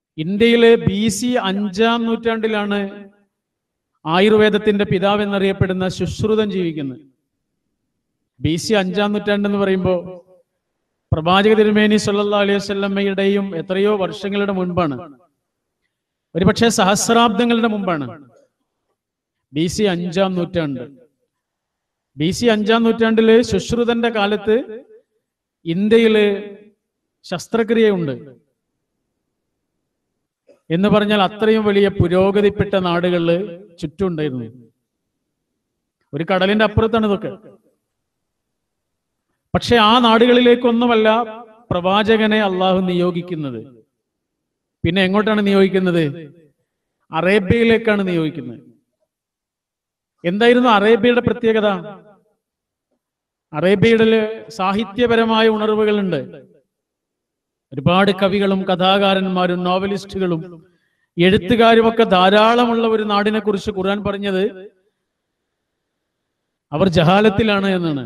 ഇന്ത്യയിലെ BC 5-ാം നൂറ്റാണ്ടിലാണ് ആയുർവേദത്തിന്റെ പിതാവ് എന്നറിയപ്പെടുന്ന സുശ്രുതൻ ജീവിക്കുന്നത്. BC 5-ാം നൂറ്റാണ്ട് എന്ന് പറയുമ്പോൾ പ്രവാചക തിരുമേനി സല്ലല്ലാഹു അലൈഹി വസല്ലമയുടെയും എത്രയോ വർഷങ്ങളുടെ മുൻപാണ്, ഒരുപക്ഷെ സഹസ്രാബ്ദങ്ങളുടെ മുമ്പാണ്. BC 5-ാം നൂറ്റാണ്ട്. BC 5-ാം നൂറ്റാണ്ടില് സുശ്രുതന്റെ കാലത്ത് ഇന്ത്യയില് ശസ്ത്രക്രിയയുണ്ട് എന്ന് പറഞ്ഞാൽ അത്രയും വലിയ പുരോഗതിപ്പെട്ട നാടുകളില് ചുറ്റുണ്ടായിരുന്നു. ഒരു കടലിന്റെ അപ്പുറത്താണ് ഇതൊക്കെ. പക്ഷെ ആ നാടുകളിലേക്കൊന്നുമല്ല പ്രവാചകനെ അള്ളാഹു നിയോഗിക്കുന്നത്. പിന്നെ എങ്ങോട്ടാണ് നിയോഗിക്കുന്നത്? അറേബ്യയിലേക്കാണ് നിയോഗിക്കുന്നത്. എന്തായിരുന്നു അറേബ്യയുടെ പ്രത്യേകത? അറേബ്യയിലെ സാഹിത്യപരമായ ഉണർവുകളുണ്ട്. ഒരുപാട് കവികളും കഥാകാരന്മാരും നോവലിസ്റ്റുകളും എഴുത്തുകാരും ഒക്കെ ധാരാളമുള്ള ഒരു നാടിനെ കുറിച്ച് ഖുർആൻ പറഞ്ഞത് അവർ ജഹാലത്തിലാണ് എന്നാണ്.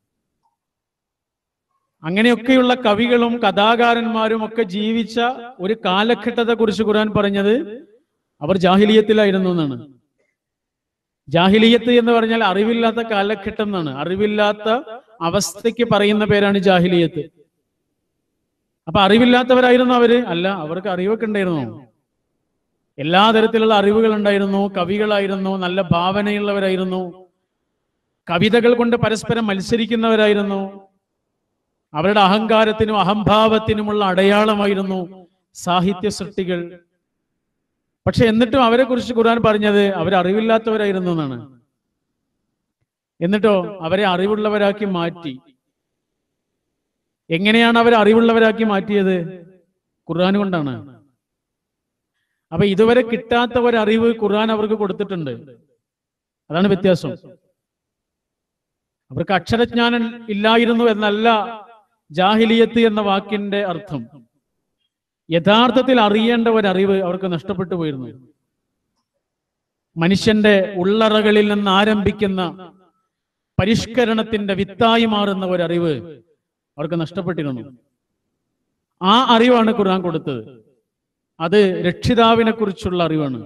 അങ്ങനെയൊക്കെയുള്ള കവികളും കഥാകാരന്മാരും ഒക്കെ ജീവിച്ച ഒരു കാലഘട്ടത്തെ കുറിച്ച് ഖുർആൻ പറഞ്ഞത് അവർ ജാഹിലിയത്തിലായിരുന്നു എന്നാണ്. ജാഹിലിയത്ത് എന്ന് പറഞ്ഞാൽ അറിവില്ലാത്ത കാലഘട്ടം എന്നാണ്. അറിവില്ലാത്ത അവസ്ഥയ്ക്ക് പറയുന്ന പേരാണ് ജാഹിലിയത്ത്. അപ്പൊ അറിവില്ലാത്തവരായിരുന്നു അവര്? അല്ല, അവർക്ക് അറിവൊക്കെ ഉണ്ടായിരുന്നു. എല്ലാ തരത്തിലുള്ള അറിവുകൾ ഉണ്ടായിരുന്നു. കവികളായിരുന്നു, നല്ല ഭാവനയുള്ളവരായിരുന്നു, കവിതകൾ കൊണ്ട് പരസ്പരം മത്സരിക്കുന്നവരായിരുന്നു. അവരുടെ അഹങ്കാരത്തിനും അഹംഭാവത്തിനുമുള്ള അടയാളമായിരുന്നു സാഹിത്യ സൃഷ്ടികൾ. പക്ഷെ എന്നിട്ടും അവരെ കുറിച്ച് ഖുർആൻ പറഞ്ഞത് അവർ അറിവില്ലാത്തവരായിരുന്നു എന്നാണ്. എന്നിട്ടോ അവരെ അറിവുള്ളവരാക്കി മാറ്റി. എങ്ങനെയാണ് അവർ അറിവുള്ളവരാക്കി മാറ്റിയത്? ഖുർആൻ കൊണ്ടാണ്. അപ്പൊ ഇതുവരെ കിട്ടാത്ത ഒരറിവ് ഖുർആൻ അവർക്ക് കൊടുത്തിട്ടുണ്ട്. അതാണ് വ്യത്യാസം. അവർക്ക് അക്ഷരജ്ഞാനം ഇല്ലായിരുന്നു എന്നല്ല ജാഹിലിയത്ത് എന്ന വാക്കിന്റെ അർത്ഥം. യഥാർത്ഥത്തിൽ അറിയേണ്ട ഒരറിവ് അവർക്ക് നഷ്ടപ്പെട്ടു പോയിരുന്നു. മനുഷ്യന്റെ ഉള്ളറകളിൽ നിന്ന് ആരംഭിക്കുന്ന പരിഷ്കരണത്തിന്റെ വിത്തായി മാറുന്ന ഒരറിവ് അവർക്ക് നഷ്ടപ്പെട്ടിരുന്നു. ആ അറിവാണ് ഖുർആൻ കൊടുത്തത്. അത് രക്ഷിതാവിനെ കുറിച്ചുള്ള അറിവാണ്.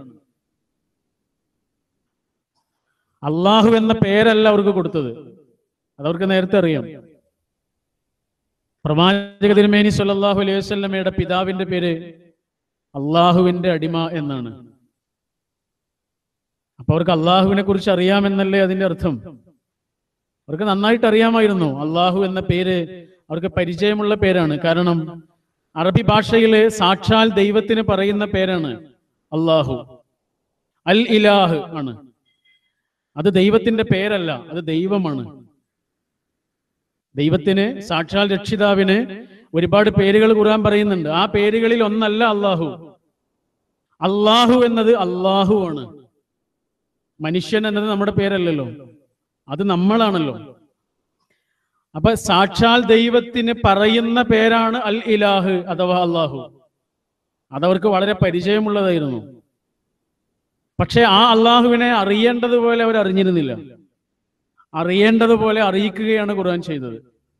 അള്ളാഹു എന്ന പേരല്ല അവർക്ക് കൊടുത്തത്. അതവർക്ക് നേരത്തെ അറിയാം. പ്രവാചക തിരുമേനി സല്ലല്ലാഹു അലൈഹി വസല്ലമയുടെ പിതാവിന്റെ പേര് അള്ളാഹുവിന്റെ അടിമ എന്നാണ്. അപ്പൊ അവർക്ക് അള്ളാഹുവിനെ കുറിച്ച് അറിയാമെന്നല്ലേ അതിന്റെ അർത്ഥം. അവർക്ക് നന്നായിട്ട് അറിയാമായിരുന്നു. അള്ളാഹു എന്ന പേര് അവർക്ക് പരിചയമുള്ള പേരാണ്. കാരണം അറബി ഭാഷയിലെ സാക്ഷാൽ ദൈവത്തിന് പറയുന്ന പേരാണ് അള്ളാഹു. അൽ ഇലാഹ് ആണ്. അത് ദൈവത്തിന്റെ പേരല്ല, അത് ദൈവമാണ്. ദൈവത്തിന്, സാക്ഷാൽ രക്ഷിതാവിന് ഒരുപാട് പേരുകൾ ഖുർആൻ പറയുന്നുണ്ട്. ആ പേരുകളിൽ ഒന്നല്ല അള്ളാഹു. അള്ളാഹു എന്നത് അള്ളാഹു ആണ്. മനുഷ്യൻ എന്നത് നമ്മുടെ പേരല്ലല്ലോ, അത് നമ്മളാണല്ലോ. അപ്പൊ സാക്ഷാൽ ദൈവത്തിന് പറയുന്ന പേരാണ് അൽ ഇലാഹ് അഥവാ അള്ളാഹു. അതവർക്ക് വളരെ പരിചയമുള്ളതായിരുന്നു. പക്ഷെ ആ അള്ളാഹുവിനെ അറിയേണ്ടതുപോലെ അവർ അറിഞ്ഞിരുന്നില്ല. അറിയേണ്ടതുപോലെ അറിയിക്കുകയാണ് ഖുർആൻ ചെയ്തത്.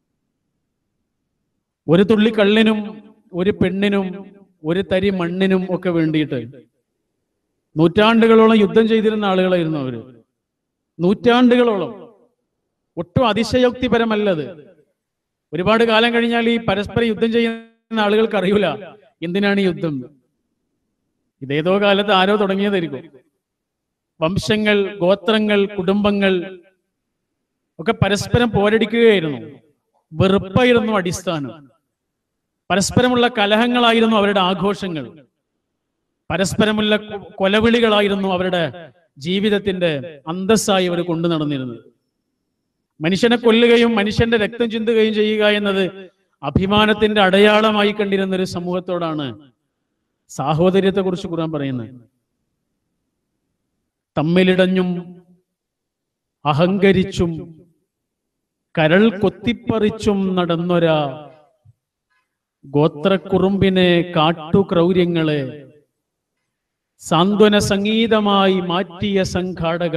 ഒരു തുള്ളി കള്ളിനും ഒരു പെണ്ണിനും ഒരു തരി മണ്ണിനും ഒക്കെ വേണ്ടിയിട്ട് നൂറ്റാണ്ടുകളോളം യുദ്ധം ചെയ്തിരുന്ന ആളുകളായിരുന്നു അവര്. നൂറ്റാണ്ടുകളോളം. ഒട്ടും അതിശയോക്തിപരമല്ലത്. ഒരുപാട് കാലം കഴിഞ്ഞാൽ ഈ പരസ്പരം യുദ്ധം ചെയ്യുന്ന ആളുകൾക്ക് അറിയൂല എന്തിനാണ് ഈ യുദ്ധം. ഇതേതോ കാലത്ത് ആരോ തുടങ്ങിയതായിരിക്കും. വംശങ്ങൾ, ഗോത്രങ്ങൾ, കുടുംബങ്ങൾ ഒക്കെ പരസ്പരം പോരടിക്കുകയായിരുന്നു. വെറുപ്പായിരുന്നു അടിസ്ഥാനം. പരസ്പരമുള്ള കലഹങ്ങളായിരുന്നു അവരുടെ ആഘോഷങ്ങൾ. പരസ്പരമുള്ള കൊലവിളികളായിരുന്നു അവരുടെ ജീവിതത്തിന്റെ അന്തസ്സായി അവർ കൊണ്ടു നടന്നിരുന്നത്. മനുഷ്യനെ കൊല്ലുകയും മനുഷ്യന്റെ രക്തം ചിന്തുകയും ചെയ്യുക എന്നത് അഭിമാനത്തിന്റെ അടയാളമായി കണ്ടിരുന്ന ഒരു സമൂഹത്തോടാണ് സാഹോദര്യത്തെ കുറിച്ച് ഖുർആൻ പറയുന്നത്. തമ്മിലിടഞ്ഞും അഹങ്കരിച്ചും കരൾ കൊത്തിപ്പറിച്ചും നടന്നൊരാ ഗോത്രക്കുറുമ്പിനെ, കാട്ടുക്രൗര്യങ്ങളെ സാന്ത്വന സംഗീതമായി മാറ്റിയ സംഘാടക.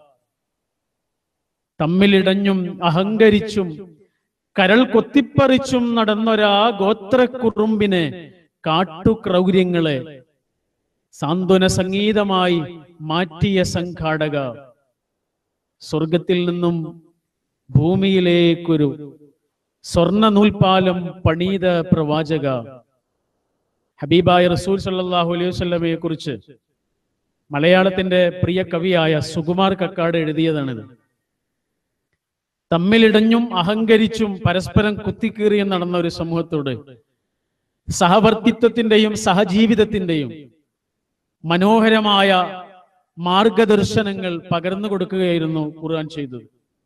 തമ്മിലിടഞ്ഞും അഹങ്കരിച്ചും കരൾ കൊത്തിപ്പറിച്ചും നടന്നൊരാ ഗോത്രക്കുറുമ്പിനെ കാട്ടുക്രൗര്യങ്ങളെ സാന്ത്വന സംഗീതമായി മാറ്റിയ സംഘാടക, സ്വർഗത്തിൽ നിന്നും ഭൂമിയിലേക്കൊരു സ്വർണ്ണ നൂൽപാലം പണീത പ്രവാചക, ഹബീബായ റസൂൽ സല്ലല്ലാഹു അലൈഹി വസല്ലമയെ കുറിച്ച് മലയാളത്തിന്റെ പ്രിയ കവിയായ സുകുമാർ കക്കാട് എഴുതിയതാണിത്. തമ്മിലിടഞ്ഞും അഹങ്കരിച്ചും പരസ്പരം കുത്തിക്കീറിയും നടന്ന ഒരു സമൂഹത്തോട് സഹവർത്തിത്വത്തിന്റെയും സഹജീവിതത്തിന്റെയും മനോഹരമായ മാർഗദർശനങ്ങൾ പകർന്നു കൊടുക്കുകയായിരുന്നു ഖുർആൻ ചെയ്തത്.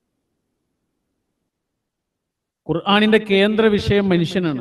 ഖുർആനിന്റെ കേന്ദ്ര വിഷയം മനുഷ്യനാണ്.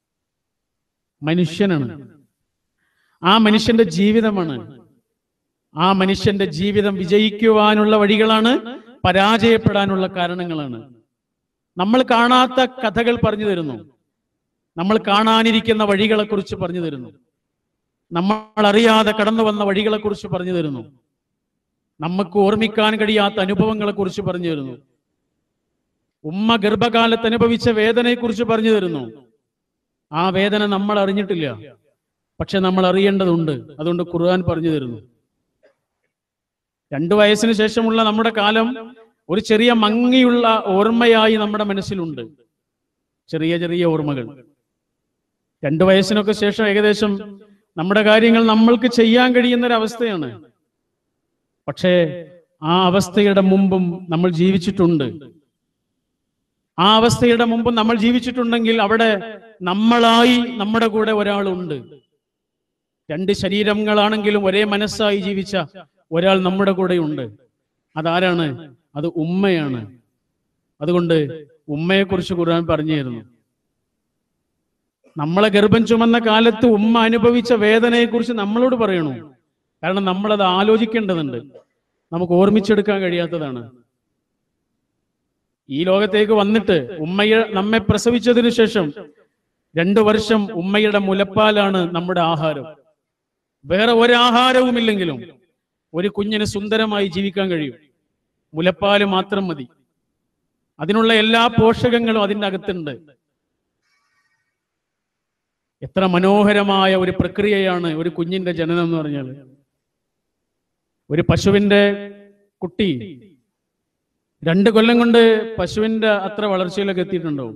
ആ മനുഷ്യന്റെ ജീവിതമാണ്. ആ മനുഷ്യന്റെ ജീവിതം വിജയിക്കുവാനുള്ള വഴികളാണ്, പരാജയപ്പെടാനുള്ള കാരണങ്ങളാണ്. നമ്മൾ കാണാത്ത കഥകൾ പറഞ്ഞു തരുന്നു, നമ്മൾ കാണാനിരിക്കുന്ന വഴികളെ കുറിച്ച് പറഞ്ഞു തരുന്നു, നമ്മൾ അറിയാതെ കടന്നു വന്ന വഴികളെ കുറിച്ച് പറഞ്ഞു തരുന്നു, നമുക്ക് ഓർമ്മിക്കാൻ കഴിയാത്ത അനുഭവങ്ങളെ കുറിച്ച് പറഞ്ഞു തരുന്നു, ഉമ്മ ഗർഭകാലത്ത് അനുഭവിച്ച വേദനയെ കുറിച്ച് പറഞ്ഞു തരുന്നു. ആ വേദന നമ്മൾ അറിഞ്ഞിട്ടില്ല, പക്ഷെ നമ്മൾ അറിയേണ്ടതുണ്ട്. അതുകൊണ്ട് ഖുർആൻ പറഞ്ഞു തരുന്നു. 2 വയസ്സിന് ശേഷമുള്ള നമ്മുടെ കാലം ഒരു ചെറിയ മങ്ങിയുള്ള ഓർമ്മയായി നമ്മുടെ മനസ്സിലുണ്ട്. ചെറിയ ചെറിയ ഓർമ്മകൾ. 2 വയസ്സിനൊക്കെ ശേഷം ഏകദേശം നമ്മുടെ കാര്യങ്ങൾ നമ്മൾക്ക് ചെയ്യാൻ കഴിയുന്നൊരവസ്ഥയാണ്. പക്ഷേ ആ അവസ്ഥയുടെ മുമ്പും നമ്മൾ ജീവിച്ചിട്ടുണ്ട്. ആ അവസ്ഥയുടെ മുമ്പ് നമ്മൾ ജീവിച്ചിട്ടുണ്ടെങ്കിൽ അവിടെ നമ്മളായി നമ്മുടെ കൂടെ ഒരാളുണ്ട്. 2 ശരീരങ്ങളാണെങ്കിലും ഒരേ മനസ്സായി ജീവിച്ച ഒരാൾ നമ്മുടെ കൂടെ ഉണ്ട്. അതാരാണ്? അത് ഉമ്മയാണ്. അതുകൊണ്ട് ഉമ്മയെക്കുറിച്ച് ഖുർആൻ പറഞ്ഞു തരുന്നു. നമ്മളെ ഗർഭം ചുമന്ന കാലത്ത് ഉമ്മ അനുഭവിച്ച വേദനയെക്കുറിച്ച് നമ്മളോട് പറയണു. കാരണം നമ്മളത് ആലോചിക്കേണ്ടതുണ്ട്, നമുക്ക് ഓർമ്മിച്ചെടുക്കാൻ കഴിയാത്തതാണ്. ഈ ലോകത്തേക്ക് വന്നിട്ട് നമ്മെ പ്രസവിച്ചതിനു ശേഷം 2 വർഷം ഉമ്മയുടെ മുലപ്പാലാണ് നമ്മുടെ ആഹാരം. വേറെ ഒരാഹാരവുമില്ലെങ്കിലും ഒരു കുഞ്ഞിന് സുന്ദരമായി ജീവിക്കാൻ കഴിയും. മുലപ്പാല് മാത്രം മതി. അതിനുള്ള എല്ലാ പോഷകങ്ങളും അതിൻ്റെ അകത്തുണ്ട്. എത്ര മനോഹരമായ ഒരു പ്രക്രിയയാണ് ഒരു കുഞ്ഞിന്റെ ജനനം എന്ന് പറഞ്ഞാൽ. ഒരു പശുവിന്റെ കുട്ടി 2 കൊല്ലം കൊണ്ട് പശുവിന്റെ അത്ര വളർച്ചയിലൊക്കെ എത്തിയിട്ടുണ്ടാവും.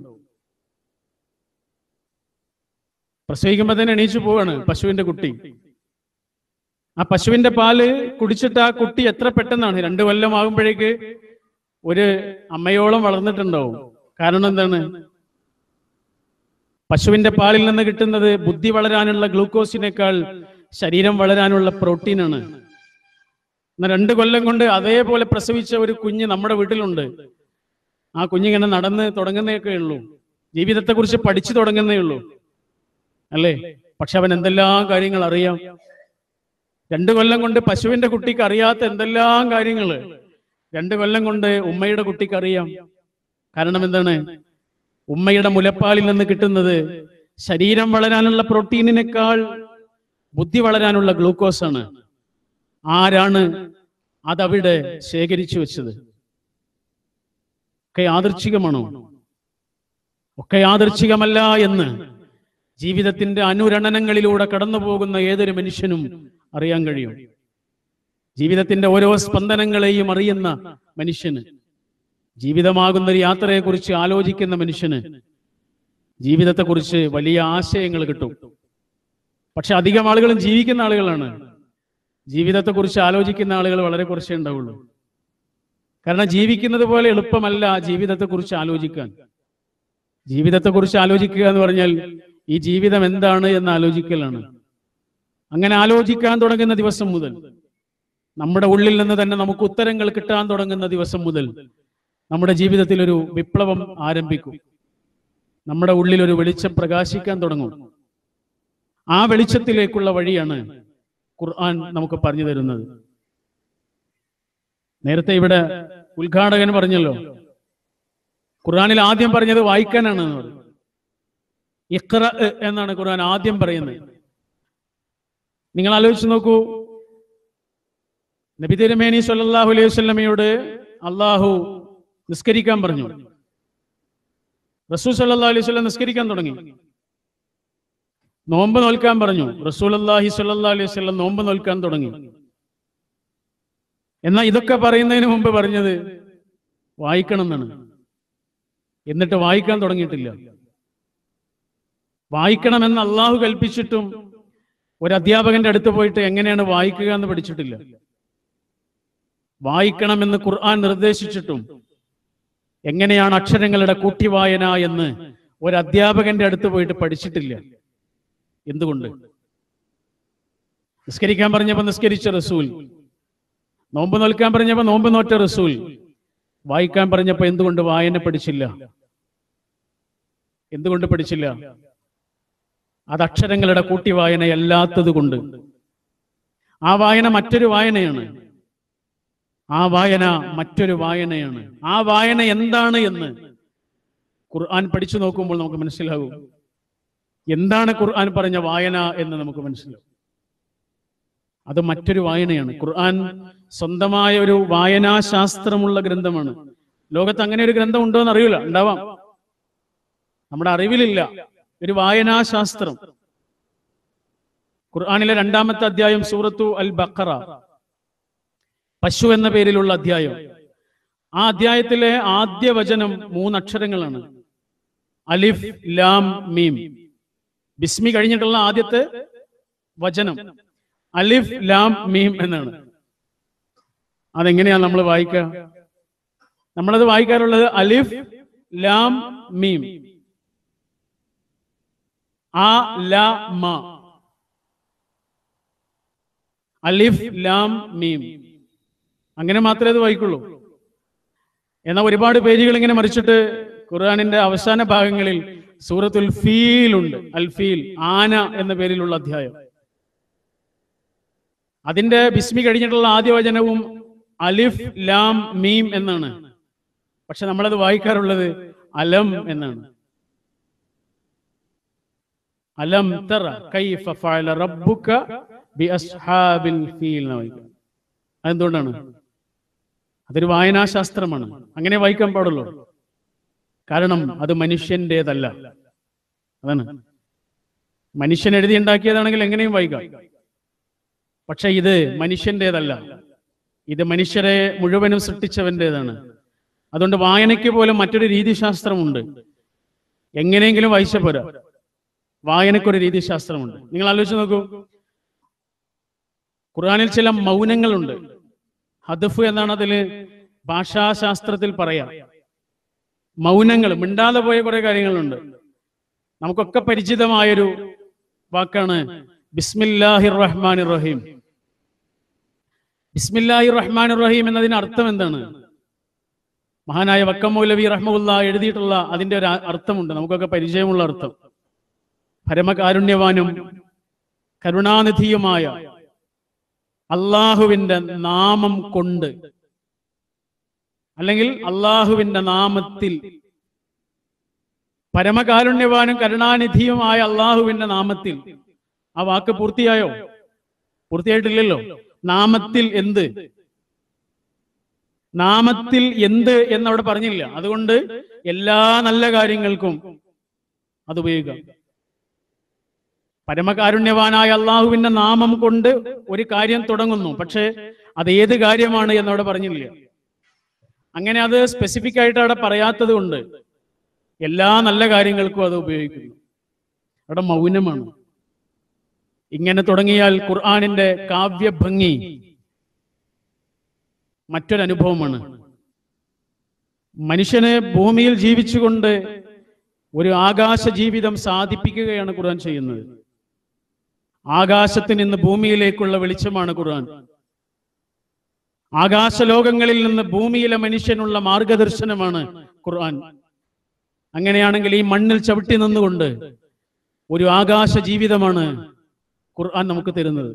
പ്രസവിക്കുമ്പോൾ തന്നെ എണീച്ചു പോവാണ് പശുവിന്റെ കുട്ടി. ആ പശുവിന്റെ പാല് കുടിച്ചിട്ട് ആ കുട്ടി എത്ര പെട്ടെന്നാണ് 2 കൊല്ലം ആകുമ്പോഴേക്ക് ഒരു അമ്മയോളം വളർന്നിട്ടുണ്ടാവും. കാരണം എന്താണ്? പശുവിന്റെ പാലിൽ നിന്ന് കിട്ടുന്നത് ബുദ്ധി വളരാനുള്ള ഗ്ലൂക്കോസിനേക്കാൾ ശരീരം വളരാനുള്ള പ്രോട്ടീനാണ്. എന്നാൽ 2 കൊല്ലം കൊണ്ട് അതേപോലെ പ്രസവിച്ച ഒരു കുഞ്ഞ് നമ്മുടെ വീട്ടിലുണ്ട്. ആ കുഞ്ഞിങ്ങനെ നടന്ന് തുടങ്ങുന്നേക്കേ ഉള്ളൂ, ജീവിതത്തെക്കുറിച്ച് പഠിച്ചു തുടങ്ങുന്നേ ഉള്ളൂ, അല്ലേ? പക്ഷെ അവൻ എന്തെല്ലാം കാര്യങ്ങൾ അറിയാം. 2 കൊല്ലം കൊണ്ട് പശുവിന്റെ കുട്ടിക്ക് അറിയാത്ത എന്തെല്ലാം കാര്യങ്ങള് 2 കൊല്ലം കൊണ്ട് ഉമ്മയുടെ കുട്ടിക്ക് അറിയാം. കാരണം എന്താണ്? ഉമ്മയുടെ മുലപ്പാലിൽ നിന്ന് കിട്ടുന്നത് ശരീരം വളരാനുള്ള പ്രോട്ടീനിനേക്കാൾ ബുദ്ധി വളരാനുള്ള ഗ്ലൂക്കോസ് ആണ്. ആരാണ് അതവിടെ ശേഖരിച്ചു വെച്ചത്? ഒക്കെ യാദൃച്ഛികമാണോ? ഒക്കെ യാദൃച്ഛികമല്ല എന്ന് ജീവിതത്തിന്റെ അനുരണനങ്ങളിലൂടെ കടന്നു പോകുന്ന ഏതൊരു മനുഷ്യനും അറിയാൻ കഴിയും. ജീവിതത്തിന്റെ ഓരോ സ്പന്ദനങ്ങളെയും അറിയുന്ന മനുഷ്യന്, ജീവിതമാകുന്ന ഒരു യാത്രയെക്കുറിച്ച് ആലോചിക്കുന്ന മനുഷ്യന് ജീവിതത്തെക്കുറിച്ച് വലിയ ആശയങ്ങൾ കിട്ടും. പക്ഷെ അധികം ആളുകളും ജീവിക്കുന്ന ആളുകളാണ്. ജീവിതത്തെക്കുറിച്ച് ആലോചിക്കുന്ന ആളുകൾ വളരെ കുറച്ചേ ഉണ്ടാവുള്ളൂ. കാരണം ജീവിക്കുന്നത് പോലെ എളുപ്പമല്ല ജീവിതത്തെക്കുറിച്ച് ആലോചിക്കാൻ. ജീവിതത്തെക്കുറിച്ച് ആലോചിക്കുക എന്ന് പറഞ്ഞാൽ ഈ ജീവിതം എന്താണ് എന്ന് ആലോചിക്കലാണ്. അങ്ങനെ ആലോചിക്കാൻ തുടങ്ങുന്ന ദിവസം മുതൽ, നമ്മുടെ ഉള്ളിൽ നിന്ന് തന്നെ നമുക്ക് ഉത്തരങ്ങൾ കിട്ടാൻ തുടങ്ങുന്ന ദിവസം മുതൽ നമ്മുടെ ജീവിതത്തിൽ ഒരു വിപ്ലവം ആരംഭിക്കും. നമ്മുടെ ഉള്ളിൽ ഒരു വെളിച്ചം പ്രകാശിക്കാൻ തുടങ്ങും. ആ വെളിച്ചത്തിലേക്കുള്ള വഴിയാണ് ഖുർആൻ നമുക്ക് പറഞ്ഞു തരുന്നത്. നേരത്തെ ഇവിടെ ഉദ്ഘാടകൻ പറഞ്ഞല്ലോ, ഖുർആനിൽ ആദ്യം പറഞ്ഞത് വായിക്കാനാണ് എന്ന് പറഞ്ഞു. ഇഖ്റ എന്നാണ് ഖുർആൻ ആദ്യം പറയുന്നത്. നിങ്ങൾ ആലോചിച്ച് നോക്കൂ, നബി തിരുമേനി സല്ലല്ലാഹു അലൈഹി വസല്ലമയോട് അള്ളാഹു നിസ്കരിക്കാൻ പറഞ്ഞു. റസൂൽ സല്ലല്ലാഹു അലൈഹി വസല്ലം നിസ്കരിക്കാൻ തുടങ്ങി. നോമ്പ് നോൽക്കാൻ പറഞ്ഞു. റസൂലുള്ളാഹി സ്വല്ലല്ലാഹു അലൈഹി വസല്ലം നോമ്പ് നോൽക്കാൻ തുടങ്ങി. എന്നാൽ ഇതൊക്കെ പറയുന്നതിന് മുമ്പ് പറഞ്ഞത് വായിക്കണം എന്നാണ്. എന്നിട്ട് വായിക്കാൻ തുടങ്ങിയിട്ടില്ല. വായിക്കണമെന്ന് അള്ളാഹു കൽപ്പിച്ചിട്ടും ഒരു അധ്യാപകന്റെ അടുത്ത് പോയിട്ട് എങ്ങനെയാണ് വായിക്കുക എന്ന് പഠിച്ചിട്ടില്ല. വായിക്കണമെന്ന് ഖുർആൻ നിർദ്ദേശിച്ചിട്ടും എങ്ങനെയാണ് അക്ഷരങ്ങളുടെ കൂട്ടിവായന എന്ന് ഒരു അധ്യാപകന്റെ അടുത്ത് പോയിട്ട് പഠിച്ചിട്ടില്ല. എന്തുകൊണ്ട്? നിസ്കരിക്കാൻ പറഞ്ഞപ്പോൾ നിസ്കരിച്ച റസൂൽ, നോമ്പ് നോൽക്കാൻ പറഞ്ഞപ്പോൾ നോമ്പ് നോറ്റ റസൂൽ, വായിക്കാൻ പറഞ്ഞപ്പോൾ എന്തുകൊണ്ട് വായന പഠിച്ചില്ല? എന്തുകൊണ്ട് പഠിച്ചില്ല? അത് അക്ഷരങ്ങളുടെ കൂട്ടിവായനയല്ലാത്തത് കൊണ്ട്. ആ വായന മറ്റൊരു വായനയാണ്. ആ വായന മറ്റൊരു വായനയാണ്. ആ വായന എന്താണ് എന്ന് ഖുർആൻ പഠിച്ചു നോക്കുമ്പോൾ നമുക്ക് മനസ്സിലാകും. എന്താണ് ഖുർആൻ പറഞ്ഞ വായന എന്ന് നമുക്ക് മനസ്സിലാവും. അത് മറ്റൊരു വായനയാണ്. ഖുർആൻ സ്വന്തമായ ഒരു വായനാശാസ്ത്രമുള്ള ഗ്രന്ഥമാണ്. ലോകത്ത് അങ്ങനെ ഒരു ഗ്രന്ഥം ഉണ്ടോ എന്ന് അറിയില്ല. ഉണ്ടാവാം, നമ്മുടെ അറിവിലില്ല. ഒരു വായനാശാസ്ത്രം. ഖുർആനിലെ 2-ാമത്തെ അധ്യായം സൂറത്തു അൽ ബഖറ, പശു എന്ന പേരിലുള്ള അധ്യായം. ആ അധ്യായത്തിലെ ആദ്യ വചനം 3 അക്ഷരങ്ങളാണ്. അലിഫ് ലാം മീം. ബിസ്മി കഴിഞ്ഞിട്ടുള്ള ആദ്യത്തെ വചനം അലിഫ് ലാം മീം എന്നാണ്. അതെങ്ങനെയാണ് നമ്മൾ വായിക്കുക? നമ്മളത് വായിക്കാറുള്ളത് അലിഫ് ലാം മീം, ആ ലാ മ, അലിഫ് ലാം മീം, അങ്ങനെ മാത്രമേ അത് വായിക്കുള്ളൂ. എന്നാൽ ഒരുപാട് പേജുകൾ ഇങ്ങനെ മറിച്ചിട്ട് ഖുർആനിന്റെ അവസാന ഭാഗങ്ങളിൽ സൂറത്തുൽ ഫീൽ ഉണ്ട്. അൽ ഫീൽ, ആന എന്ന പേരിലുള്ള അധ്യായം. അതിന്റെ ബിസ്മി കഴിഞ്ഞിട്ടുള്ള ആദ്യ വചനവും അലിഫ് ലാം മീം എന്നാണ്. പക്ഷെ നമ്മളത് വായിക്കാറുള്ളത് അലം എന്നാണ്. അലം തറ കൈഫ ഫഅല റബ്ബുക ബി അസ്ഹാബിൽ ഫീൽ എന്ന് വായിക്കുക. അതെന്തുകൊണ്ടാണ്? അതൊരു വായനാശാസ്ത്രമാണ്. അങ്ങനെ വായിക്കാൻ പാടുള്ളൂ. കാരണം അത് മനുഷ്യന്റേതല്ല. അതാണ്. മനുഷ്യൻ എഴുതി ഉണ്ടാക്കിയതാണെങ്കിൽ എങ്ങനെയും വായിക്കാം. പക്ഷെ ഇത് മനുഷ്യന്റേതല്ല. ഇത് മനുഷ്യരെ മുഴുവനും സൃഷ്ടിച്ചവന്റേതാണ്. അതുകൊണ്ട് വായനയ്ക്ക് പോലും മറ്റൊരു രീതിശാസ്ത്രമുണ്ട്. എങ്ങനെയെങ്കിലും വായിച്ച പോരാ, വായനക്കൊരു രീതിശാസ്ത്രമുണ്ട്. നിങ്ങൾ ആലോചിച്ച് നോക്കൂ. ഖുർആനിൽ ചില മൗനങ്ങളുണ്ട്. ഹദഫ് എന്നാണ് അതിൽ ഭാഷാശാസ്ത്രത്തിൽ പറയാം. മൗനങ്ങൾ, മിണ്ടാതെ പോയ കുറെ കാര്യങ്ങളുണ്ട്. നമുക്കൊക്കെ പരിചിതമായൊരു വാക്കാണ് ബിസ്മില്ലാഹിർ റഹ്മാനിർ റഹീം. ബിസ്മില്ലാഹിർ റഹ്മാനിർ റഹീം എന്നതിന് അർത്ഥം എന്താണ്? മഹാനായ വക്കം മൗലവി റഹ്മത്തുള്ളാഹി എഴുതിയിട്ടുള്ള അതിന്റെ ഒരു അർത്ഥമുണ്ട്, നമുക്കൊക്കെ പരിചയമുള്ള അർത്ഥം. പരമകാരുണ്യവാനും കരുണാനിധിയുമായ അള്ളാഹുവിന്റെ നാമം കൊണ്ട്, അല്ലെങ്കിൽ അള്ളാഹുവിന്റെ നാമത്തിൽ. പരമകാരുണ്യവാനും കരുണാനിധിയുമായ അള്ളാഹുവിന്റെ നാമത്തിൽ. ആ വാക്ക് പൂർത്തിയായോ? പൂർത്തിയായിട്ടില്ലല്ലോ. നാമത്തിൽ എന്ത്? നാമത്തിൽ എന്ത് എന്നവിടെ പറഞ്ഞില്ല. അതുകൊണ്ട് എല്ലാ നല്ല കാര്യങ്ങൾക്കും അത് ഉപയോഗിക്കാം. പരമകാരുണ്യവാനായ അള്ളാഹുവിന്റെ നാമം കൊണ്ട് ഒരു കാര്യം തുടങ്ങുന്നു, പക്ഷെ അത് ഏത് കാര്യമാണ് എന്നവിടെ പറഞ്ഞില്ല. അങ്ങനെ അത് സ്പെസിഫിക് ആയിട്ട് അവിടെ പറയാത്തത് കൊണ്ട് എല്ലാ നല്ല കാര്യങ്ങൾക്കും അത് ഉപയോഗിക്കുന്നു. അവിടെ മൗനമാണ്. ഇങ്ങനെ തുടങ്ങിയാൽ ഖുർആനിന്റെ കാവ്യഭംഗി മറ്റൊരനുഭവമാണ്. മനുഷ്യന് ഭൂമിയിൽ ജീവിച്ചുകൊണ്ട് ഒരു ആകാശ ജീവിതം സാധിപ്പിക്കുകയാണ് ഖുർആൻ ചെയ്യുന്നത്. ആകാശത്ത് നിന്ന് ഭൂമിയിലേക്കുള്ള വെളിച്ചമാണ് ഖുർആൻ. ആകാശലോകങ്ങളിൽ നിന്ന് ഭൂമിയിലെ മനുഷ്യനുള്ള മാർഗദർശനമാണ് ഖുർആൻ. അങ്ങനെയാണെങ്കിൽ ഈ മണ്ണിൽ ചവിട്ടി നിന്നുകൊണ്ട് ഒരു ആകാശ ജീവിതമാണ് ഖുർആൻ നമുക്ക് തരുന്നത്.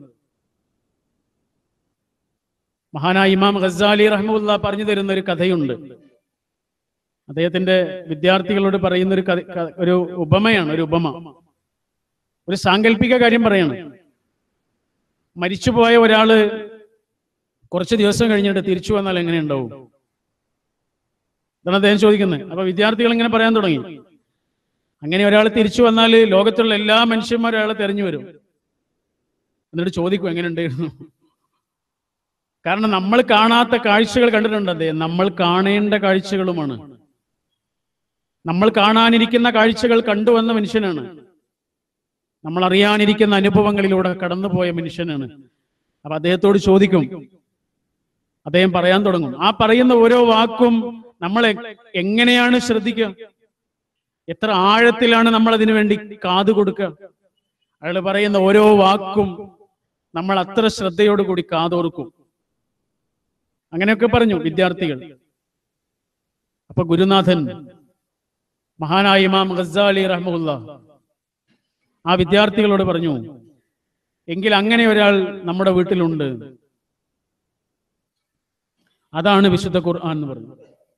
മഹാനായ ഇമാം ഗസാലി റഹ്മത്തുള്ളാഹി പറഞ്ഞു തരുന്ന ഒരു കഥയുണ്ട്. അദ്ദേഹത്തിന്റെ വിദ്യാർത്ഥികളോട് പറയുന്ന ഒരു ഉപമയാണ്. ഒരു ഉപമ, ഒരു സാങ്കല്പിക കാര്യം പറയാണ്. മരിച്ചുപോയ ഒരാള് കുറച്ച് ദിവസം കഴിഞ്ഞിട്ട് തിരിച്ചു വന്നാൽ എങ്ങനെയുണ്ടാവും? ഇതാണ് അദ്ദേഹം ചോദിക്കുന്നത്. അപ്പൊ വിദ്യാർത്ഥികൾ ഇങ്ങനെ പറയാൻ തുടങ്ങി. അങ്ങനെ ഒരാൾ തിരിച്ചു വന്നാൽ ലോകത്തുള്ള എല്ലാ മനുഷ്യന്മാരും അയാളെ തെരഞ്ഞു വരും, എന്നിട്ട് ചോദിക്കും എങ്ങനെയുണ്ടായിരുന്നു. കാരണം നമ്മൾ കാണാത്ത കാഴ്ചകൾ കണ്ടിട്ടുണ്ട് അദ്ദേഹം. നമ്മൾ കാണേണ്ട കാഴ്ചകളുമാണ്, നമ്മൾ കാണാനിരിക്കുന്ന കാഴ്ചകൾ കണ്ടുവന്ന മനുഷ്യനാണ്, നമ്മൾ അറിയാനിരിക്കുന്ന അനുഭവങ്ങളിലൂടെ കടന്നുപോയ മനുഷ്യനാണ്. അപ്പൊ അദ്ദേഹത്തോട് ചോദിക്കും, അദ്ദേഹം പറയാൻ തുടങ്ങും. ആ പറയുന്ന ഓരോ വാക്കും നമ്മൾ എങ്ങനെയാണ് ശ്രദ്ധിക്കുക, എത്ര ആഴത്തിലാണ് നമ്മൾ അതിനു വേണ്ടി കാതു കൊടുക്കുക. അയാൾ പറയുന്ന ഓരോ വാക്കും നമ്മൾ അത്ര ശ്രദ്ധയോടുകൂടി കാതോർക്കും. അങ്ങനെയൊക്കെ പറഞ്ഞു വിദ്യാർത്ഥികൾ. അപ്പൊ ഗുരുനാഥൻ മഹാനായ ഇമാം ഗസാലി റഹ്മത്തുള്ളാഹി ആ വിദ്യാർത്ഥികളോട് പറഞ്ഞു, എങ്കിൽ അങ്ങനെ ഒരാൾ നമ്മുടെ വീട്ടിലുണ്ട്, അതാണ് വിശുദ്ധ ഖുർആൻ എന്ന് പറഞ്ഞു.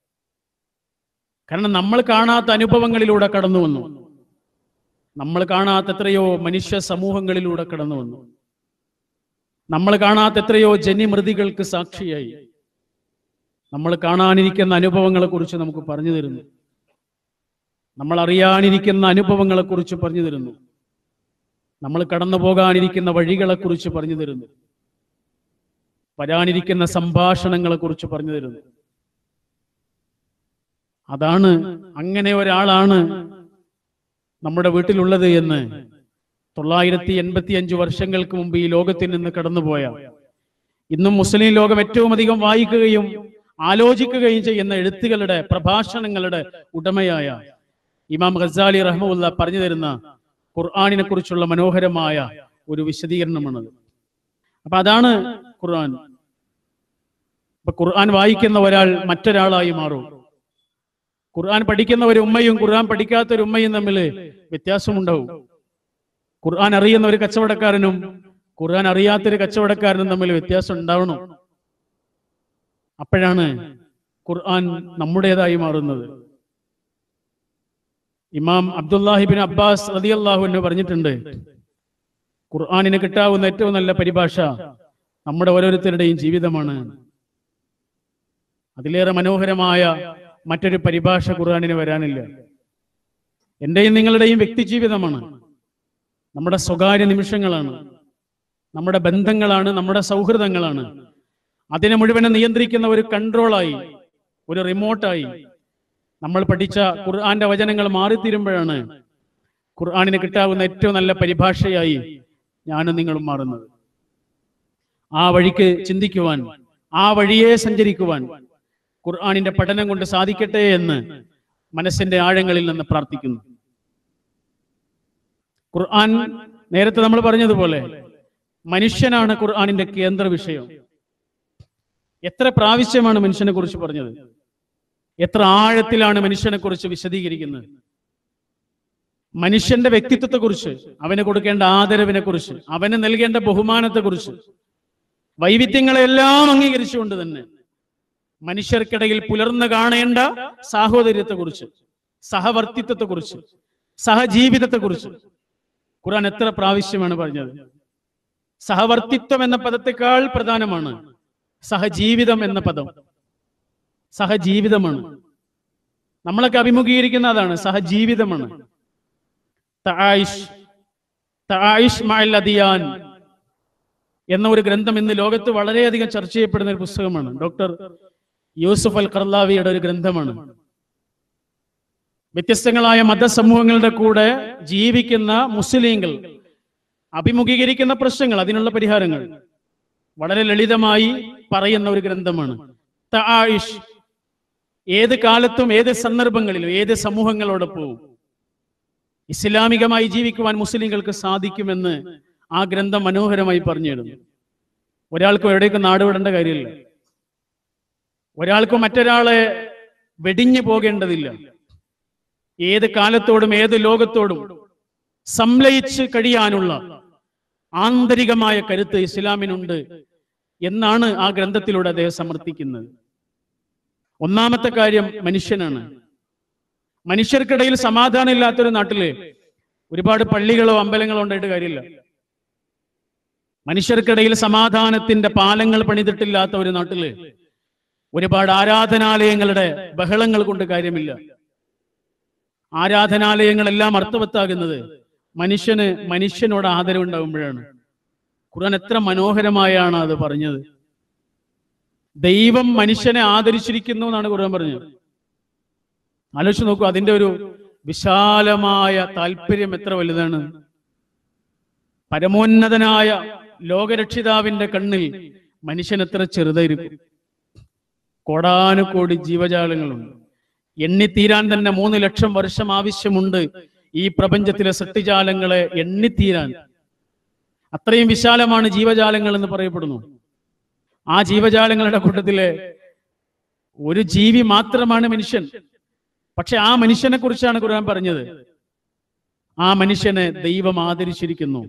കാരണം നമ്മൾ കാണാത്ത അനുഭവങ്ങളിലൂടെ കടന്നു വന്നു, നമ്മൾ കാണാത്ത എത്രയോ മനുഷ്യ സമൂഹങ്ങളിലൂടെ കടന്നു വന്നു, നമ്മൾ കാണാത്ത എത്രയോ ജന്യമൃതികൾക്ക് സാക്ഷിയായി, നമ്മൾ കാണാനിരിക്കുന്ന അനുഭവങ്ങളെ കുറിച്ച് നമുക്ക് പറഞ്ഞു തരുന്നു, നമ്മൾ അറിയാനിരിക്കുന്ന അനുഭവങ്ങളെ കുറിച്ച് പറഞ്ഞു തരുന്നു, നമ്മൾ കടന്നു പോകാനിരിക്കുന്ന വഴികളെ കുറിച്ച് പറഞ്ഞു തരുന്നു, വരാനിരിക്കുന്ന സംഭാഷണങ്ങളെ കുറിച്ച് പറഞ്ഞു തരുന്നു. അതാണ്, അങ്ങനെ ഒരാളാണ് നമ്മുടെ വീട്ടിലുള്ളത് എന്ന് 985 വർഷങ്ങൾക്ക് മുമ്പ് ഈ ലോകത്തിൽ നിന്ന് കടന്നുപോയ, ഇന്നും മുസ്ലിം ലോകം ഏറ്റവും അധികം വായിക്കുകയും ആലോചിക്കുകയും ചെയ്യുന്ന എഴുത്തുകളുടെ പ്രഭാഷണങ്ങളുടെ ഉടമയായ ഇമാം ഗസാലി റഹ്മത്തുള്ളാഹി പറഞ്ഞു തരുന്ന ഖുർആനിനെ കുറിച്ചുള്ള മനോഹരമായ ഒരു വിശദീകരണമാണത്. അപ്പൊ അതാണ് ഖുർആൻ. അപ്പൊ ഖുർആൻ വായിക്കുന്ന ഒരാൾ മറ്റൊരാളായി മാറും. ഖുർആൻ പഠിക്കുന്ന ഒരു ഉമ്മയും ഖുർആൻ പഠിക്കാത്ത ഒരു ഉമ്മയും തമ്മിൽ വ്യത്യാസമുണ്ടാവും. ഖുർആൻ അറിയുന്ന ഒരു കച്ചവടക്കാരനും ഖുർആൻ അറിയാത്തൊരു കച്ചവടക്കാരനും തമ്മിൽ വ്യത്യാസം ഉണ്ടാവണം. അപ്പോഴാണ് ഖുർആൻ നമ്മുടേതായി മാറുന്നത്. ഇമാം അബ്ദുല്ലാഹിബിൻ അബ്ബാസ് റളിയല്ലാഹു അൻഹു പറഞ്ഞിട്ടുണ്ട്, ഖുർആനിന് കിട്ടാവുന്ന ഏറ്റവും നല്ല പരിഭാഷ നമ്മുടെ ഓരോരുത്തരുടെയും ജീവിതമാണ്. അതിലേറെ മനോഹരമായ മറ്റൊരു പരിഭാഷ ഖുർആനിന് വരാനില്ല. എന്റെയും നിങ്ങളുടെയും വ്യക്തി ജീവിതമാണ്, നമ്മുടെ സ്വകാര്യ നിമിഷങ്ങളാണ്, നമ്മുടെ ബന്ധങ്ങളാണ്, നമ്മുടെ സൗഹൃദങ്ങളാണ്. അതിനെ മുഴുവനും നിയന്ത്രിക്കുന്ന ഒരു കൺട്രോളായി, ഒരു റിമോട്ടായി നമ്മൾ പഠിച്ച ഖുർആന്റെ വചനങ്ങൾ മാറിത്തീരുമ്പോഴാണ് ഖുർആനിന് കിട്ടാവുന്ന ഏറ്റവും നല്ല പരിഭാഷയായി ഞാനും നിങ്ങളും മാറുന്നത്. ആ വഴിക്ക് ചിന്തിക്കുവാൻ, ആ വഴിയെ സഞ്ചരിക്കുവാൻ ഖുർആനിന്റെ പഠനം കൊണ്ട് സാധിക്കട്ടെ എന്ന് മനസ്സിന്റെ ആഴങ്ങളിൽ നിന്ന് പ്രാർത്ഥിക്കുന്നു. ഖുർആൻ, നേരത്തെ നമ്മൾ പറഞ്ഞതുപോലെ, മനുഷ്യനാണ് ഖുർആനിന്റെ കേന്ദ്ര വിഷയം. എത്ര പ്രാവശ്യമാണ് മനുഷ്യനെ കുറിച്ച് പറഞ്ഞത്, എത്ര ആഴത്തിലാണ് മനുഷ്യനെ കുറിച്ച് വിശദീകരിക്കുന്നത്. മനുഷ്യന്റെ വ്യക്തിത്വത്തെ കുറിച്ച്, അവന് കൊടുക്കേണ്ട ആദരവിനെ കുറിച്ച്, അവന് നൽകേണ്ട ബഹുമാനത്തെ കുറിച്ച്, വൈവിധ്യങ്ങളെല്ലാം അംഗീകരിച്ചുകൊണ്ട് തന്നെ മനുഷ്യർക്കിടയിൽ പുലർന്നു കാണേണ്ട സാഹോദര്യത്തെ കുറിച്ച്, സഹവർത്തിത്വത്തെ കുറിച്ച്, സഹജീവിതത്തെ കുറിച്ച് ഖുർആൻ എത്ര പ്രാവശ്യമാണ് പറഞ്ഞത്. സഹവർത്തിത്വം എന്ന പദത്തെക്കാൾ പ്രധാനമാണ് സഹജീവിതം എന്ന പദം. സഹജീവിതമാണ് നമ്മളൊക്കെ അഭിമുഖീകരിക്കുന്ന, അതാണ് സഹജീവിതമാണ്. തആയിഷ് മഅൽ അദിയാൻ എന്ന ഒരു ഗ്രന്ഥം ഇന്ന് ലോകത്ത് വളരെയധികം ചർച്ച ചെയ്യപ്പെടുന്ന ഒരു പുസ്തകമാണ്. ഡോക്ടർ യൂസുഫ് അൽ ഖർലാവിയുടെ ഒരു ഗ്രന്ഥമാണ്. വ്യത്യസ്തങ്ങളായ മതസമൂഹങ്ങളുടെ കൂടെ ജീവിക്കുന്ന മുസ്ലിങ്ങൾ അഭിമുഖീകരിക്കുന്ന പ്രശ്നങ്ങൾ, അതിനുള്ള പരിഹാരങ്ങൾ വളരെ ലളിതമായി പറയുന്ന ഒരു ഗ്രന്ഥമാണ് തആയിഷ്. ഏത് കാലത്തും ഏത് സന്ദർഭങ്ങളിലും ഏത് സമൂഹങ്ങളോടൊപ്പവും ഇസ്ലാമികമായി ജീവിക്കുവാൻ മുസ്ലിങ്ങൾക്ക് സാധിക്കുമെന്ന് ആ ഗ്രന്ഥം മനോഹരമായി പറഞ്ഞിരുന്നു. ഒരാൾക്കും എവിടേക്കും നാടുവിടേണ്ട കാര്യമില്ല, ഒരാൾക്കും മറ്റൊരാളെ വെടിഞ്ഞു പോകേണ്ടതില്ല. ഏത് കാലത്തോടും ഏത് ലോകത്തോടും സംലയിച്ച് കഴിയാനുള്ള ആന്തരികമായ കരുത്ത് ഇസ്ലാമിനുണ്ട് എന്നാണ് ആ ഗ്രന്ഥത്തിലൂടെ അദ്ദേഹം സമർത്ഥിക്കുന്നത്. ഒന്നാമത്തെ കാര്യം മനുഷ്യനാണ്. മനുഷ്യർക്കിടയിൽ സമാധാനം ഇല്ലാത്തൊരു നാട്ടില് ഒരുപാട് പള്ളികളോ അമ്പലങ്ങളോ ഉണ്ടായിട്ട് കാര്യമില്ല. മനുഷ്യർക്കിടയിൽ സമാധാനത്തിന്റെ പാലങ്ങൾ പണിതിട്ടില്ലാത്ത ഒരു നാട്ടില് ഒരുപാട് ആരാധനാലയങ്ങളുടെ ബഹളങ്ങൾ കൊണ്ട് കാര്യമില്ല. ആരാധനാലയങ്ങളെല്ലാം അർത്ഥവത്താകുന്നത് മനുഷ്യനോട് ആദരവുണ്ടാകുമ്പോഴാണ്. ഖുർആൻ എത്ര മനോഹരമായാണ് അത് പറഞ്ഞത്. ദൈവം മനുഷ്യനെ ആദരിച്ചിരിക്കുന്നു എന്നാണ് ഖുർആൻ പറഞ്ഞത്. ആലോചിച്ച് നോക്കൂ, അതിന്റെ ഒരു വിശാലമായ താല്പര്യം എത്ര വലുതാണ്. പരമോന്നതനായ ലോകരക്ഷിതാവിന്റെ കണ്ണിൽ മനുഷ്യൻ എത്ര ചെറുതായിരിക്കും. കോടാനുകോടി ജീവജാലങ്ങളുണ്ട്. എണ്ണിത്തീരാൻ തന്നെ 3 ലക്ഷം വർഷം ആവശ്യമുണ്ട് ഈ പ്രപഞ്ചത്തിലെ സൃഷ്ടിജാലങ്ങളെ എണ്ണിത്തീരാൻ. അത്രയും വിശാലമാണ് ജീവജാലങ്ങൾ എന്ന് പറയപ്പെടുന്നു. ആ ജീവജാലങ്ങളുടെ കൂട്ടത്തിലെ ഒരു ജീവി മാത്രമാണ് മനുഷ്യൻ. പക്ഷെ ആ മനുഷ്യനെ കുറിച്ചാണ് ഖുർആൻ പറഞ്ഞത്. ആ മനുഷ്യനെ ദൈവം ആദരിച്ചിരിക്കുന്നു.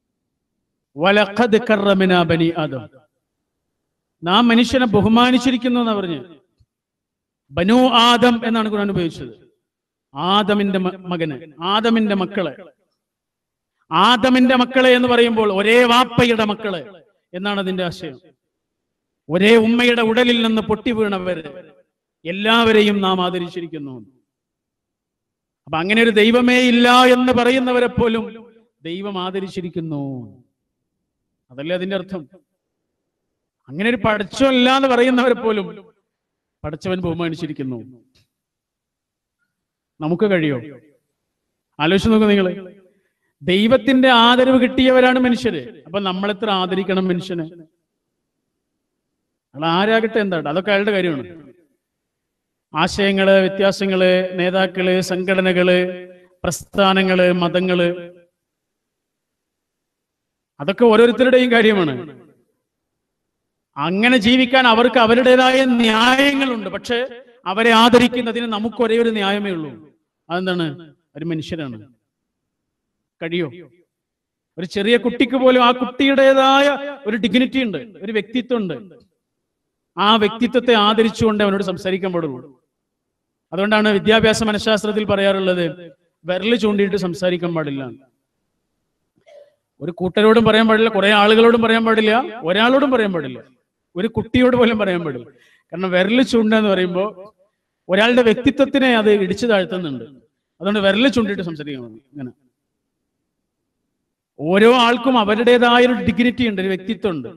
വലഖദ് കറമനാ ബനി ആദം, നാം മനുഷ്യനെ ബഹുമാനിച്ചിരിക്കുന്നു എന്നാ പറഞ്ഞ്. ബനു ആദം എന്നാണ് ഖുർആൻ ഉപയോഗിച്ചത്. ആദമിന്റെ മകന്, ആദമിന്റെ മക്കളെ. ആദമിന്റെ മക്കളെ എന്ന് പറയുമ്പോൾ ഒരേ വാപ്പയുടെ മക്കളെ എന്നാണ് അതിന്റെ ആശയം. ഒരേ ഉമ്മയുടെ ഉടലിൽ നിന്ന് പൊട്ടി വീണവരെ എല്ലാവരെയും നാം ആദരിച്ചിരിക്കുന്നു. അപ്പൊ അങ്ങനെ ഒരു ദൈവമേ ഇല്ല എന്ന് പറയുന്നവരെ പോലും ദൈവം ആദരിച്ചിരിക്കുന്നു. അതല്ലേ അതിന്റെ അർത്ഥം. അങ്ങനെ ഒരു പടച്ചവല്ല എന്ന് പറയുന്നവരെ പോലും പടച്ചവൻ ബഹുമാനിച്ചിരിക്കുന്നു. നമുക്ക് കഴിയോ? ആലോചിച്ച് നോക്കൂ നിങ്ങൾ. ദൈവത്തിന്റെ ആദരവ് കിട്ടിയവരാണ് മനുഷ്യര്. അപ്പൊ നമ്മൾ എത്ര ആദരിക്കണം മനുഷ്യനെ? അയാൾ ആരാകട്ടെ എന്താണ്, അതൊക്കെ അയാളുടെ കാര്യമാണ്. ആശയങ്ങള്, വ്യത്യാസങ്ങള്, നേതാക്കള്, സംഘടനകള്, പ്രസ്ഥാനങ്ങള്, മതങ്ങള്, അതൊക്കെ ഓരോരുത്തരുടെയും കാര്യമാണ്. അങ്ങനെ ജീവിക്കാൻ അവർക്ക് അവരുടേതായ ന്യായങ്ങളുണ്ട്. പക്ഷെ അവരെ ആദരിക്കുന്നതിന് നമുക്ക് ഒരേ ഒരു ന്യായമേ ഉള്ളൂ. അതെന്താണ്? ഒരു മനുഷ്യരാണ്. കഴിയോ? ഒരു ചെറിയ കുട്ടിക്ക് പോലും ആ കുട്ടിയുടേതായ ഒരു ഡിഗ്നിറ്റി ഉണ്ട്, ഒരു വ്യക്തിത്വം ഉണ്ട്. ആ വ്യക്തിത്വത്തെ ആദരിച്ചുകൊണ്ട് അവനോട് സംസാരിക്കാൻ പാടുള്ളൂ. അതുകൊണ്ടാണ് വിദ്യാഭ്യാസ മനഃശാസ്ത്രത്തിൽ പറയാറുള്ളത് വിരല് ചൂണ്ടിയിട്ട് സംസാരിക്കാൻ പാടില്ല. ഒരു കൂട്ടരോടും പറയാൻ പാടില്ല, കുറെ ആളുകളോടും പറയാൻ പാടില്ല, ഒരാളോടും പറയാൻ പാടില്ല, ഒരു കുട്ടിയോട് പോലും പറയാൻ പാടില്ല. കാരണം വിരല് ചൂണ്ട എന്ന് പറയുമ്പോൾ ഒരാളുടെ വ്യക്തിത്വത്തിനെ അത് ഇടിച്ചു താഴ്ത്തുന്നുണ്ട്. അതുകൊണ്ട് വിരല് ചൂണ്ടിയിട്ട് സംസാരിക്കണം. ഇങ്ങനെ ഓരോ ആൾക്കും അവരുടേതായ ഒരു ഡിഗ്നിറ്റി ഉണ്ട്, ഒരു വ്യക്തിത്വം ഉണ്ട്,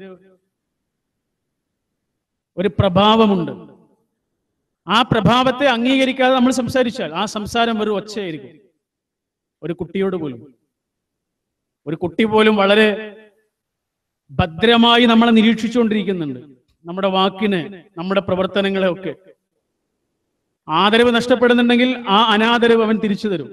ഒരു പ്രഭാവമുണ്ട്. ആ പ്രഭാവത്തെ അംഗീകരിക്കാതെ നമ്മൾ സംസാരിച്ചാൽ ആ സംസാരം ഒരു ഒച്ചയായിരിക്കും. ഒരു കുട്ടിയോട് പോലും, ഒരു കുട്ടി പോലും വളരെ ഭദ്രമായി നമ്മളെ നിരീക്ഷിച്ചുകൊണ്ടിരിക്കുന്നുണ്ട്. നമ്മുടെ വാക്കിന്, നമ്മുടെ പ്രവർത്തനങ്ങളെ ഒക്കെ. ആദരവ് നഷ്ടപ്പെടുന്നുണ്ടെങ്കിൽ ആ അനാദരവ് അവൻ തിരിച്ചു തരും.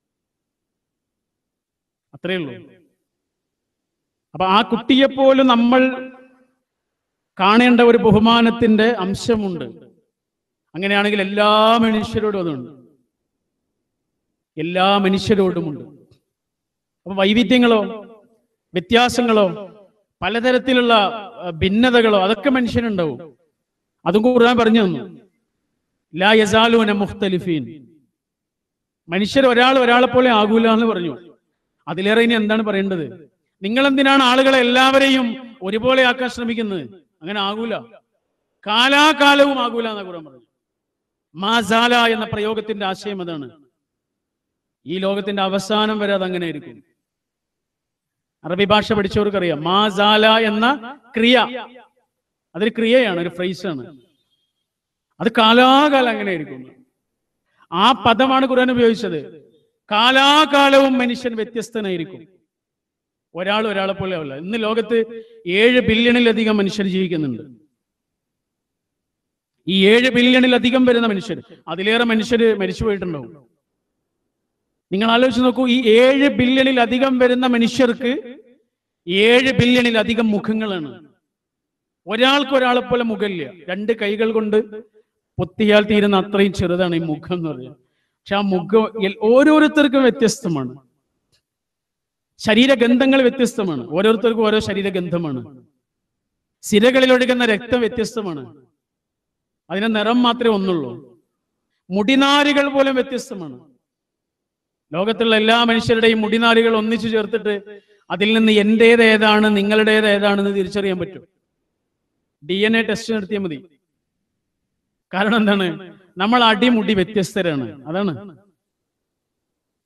അത്രയേ ഉള്ളൂ. അപ്പൊ ആ കുട്ടിയെപ്പോലും നമ്മൾ കാണേണ്ട ഒരു ബഹുമാനത്തിന്റെ അംശമുണ്ട്. അങ്ങനെയാണെങ്കിൽ എല്ലാ മനുഷ്യരോടും അതുണ്ട്, എല്ലാ മനുഷ്യരോടുമുണ്ട്. അപ്പൊ വൈവിധ്യങ്ങളോ വ്യത്യാസങ്ങളോ പലതരത്തിലുള്ള ഭിന്നതകളോ അതൊക്കെ മനുഷ്യനുണ്ടാവും. അതും ഖുർആൻ പറഞ്ഞു തന്നു. ലാ യസാലൂന മുഖ്തലിഫീൻ, മനുഷ്യർ ഒരാളെ പോലെ ആകൂല എന്ന് പറഞ്ഞു. അതിലേറെ ഇനി എന്താണ് പറയേണ്ടത്? നിങ്ങൾ എന്തിനാണ് ആളുകളെ എല്ലാവരെയും ഒരുപോലെ ആക്കാൻ ശ്രമിക്കുന്നത്? അങ്ങനെ ആകൂല, കാലാകാലവും ആകൂല എന്നാ ഖുർആൻ പറഞ്ഞു. മാസാല എന്ന പ്രയോഗത്തിന്റെ ആശയം അതാണ്. ഈ ലോകത്തിന്റെ അവസാനം വരെ അതങ്ങനെ ആയിരിക്കും. അറബി ഭാഷ പഠിച്ചവർക്കറിയാം, മാസാല എന്ന ക്രിയ, അതൊരു ക്രിയയാണ്, ഒരു ഫ്രേസാണ്. അത് കാലാകാലം അങ്ങനെ ആയിരിക്കും. ആ പദമാണ് ഖുർആൻ ഉപയോഗിച്ചത്. കാലാകാലവും മനുഷ്യൻ വ്യത്യസ്തനായിരിക്കും. ഒരാളെ പോലെ ആവില്ല. ഇന്ന് ലോകത്ത് 7 ബില്യണിലധികം മനുഷ്യർ ജീവിക്കുന്നുണ്ട്. ഈ 7 ബില്യണിലധികം വരുന്ന മനുഷ്യർ, അതിലേറെ മനുഷ്യർ മരിച്ചുപോയിട്ടുണ്ടാവും. നിങ്ങൾ ആലോചിച്ച് നോക്കൂ, ഈ 7 ബില്യണിലധികം വരുന്ന മനുഷ്യർക്ക് 7 ബില്യണിലധികം മുഖങ്ങളാണ്. ഒരാൾക്ക് ഒരാളെ പോലെ മുഖമില്ല. 2 കൈകൾ കൊണ്ട് പൊത്തിയാൽ തീരുന്ന അത്രയും ചെറുതാണ് ഈ മുഖം എന്ന് പറയുന്നത്. പക്ഷെ ആ മുഖം ഓരോരുത്തർക്കും വ്യത്യസ്തമാണ്. ശരീരഗന്ധങ്ങൾ വ്യത്യസ്തമാണ്. ഓരോരുത്തർക്കും ഓരോ ശരീരഗന്ധമാണ്. സിരകളിൽ ഒഴുകുന്ന രക്തം വ്യത്യസ്തമാണ്. അതിന്റെ നിറം മാത്രമേ ഒന്നുള്ളൂ. മുടിനാരുകൾ പോലും വ്യത്യസ്തമാണ്. ലോകത്തുള്ള എല്ലാ മനുഷ്യരുടെയും മുടിനാരുകൾ ഒന്നിച്ചു ചേർത്തിട്ട് അതിൽ നിന്ന് എന്റേത് ഏതാണ് നിങ്ങളുടേത് ഏതാണെന്ന് തിരിച്ചറിയാൻ പറ്റും. DNA ടെസ്റ്റ് നടത്തിയാൽ മതി. കാരണം എന്താണ്? നമ്മൾ അടിമുടി വ്യത്യസ്തരാണ്. അതാണ്.